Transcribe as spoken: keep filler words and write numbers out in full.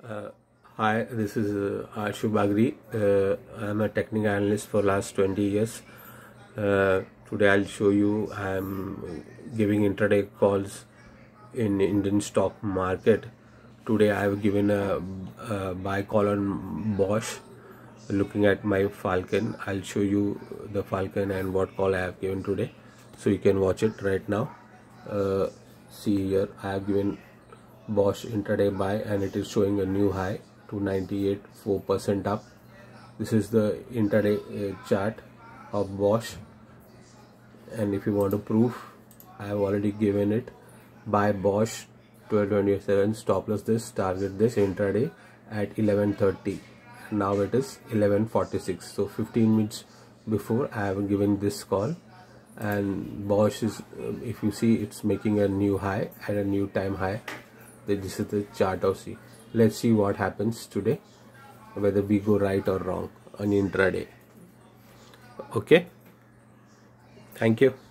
Uh, hi, this is uh, Ashu Bagri. Uh, I'm a technical analyst for last twenty years. Uh, today I'll show you I'm giving intraday calls in Indian stock market. Today I've given a, a buy call on Bosch. Looking at my Falcon, I'll show you the Falcon and what call I have given today, so you can watch it right now. Uh, see here, I have given Bosch intraday buy and it is showing a new high to ninety-eight, four percent up. This is the intraday uh, chart of Bosch, and if you want to prove, I have already given it. Buy Bosch twelve twenty-seven, stop loss this, target this intraday at eleven thirty. Now it is eleven forty-six, so fifteen minutes before I have given this call, and Bosch is, if you see, it's making a new high and a new time high. This is the chart of C. Let's see what happens today, whether we go right or wrong on intraday. Okay, thank you.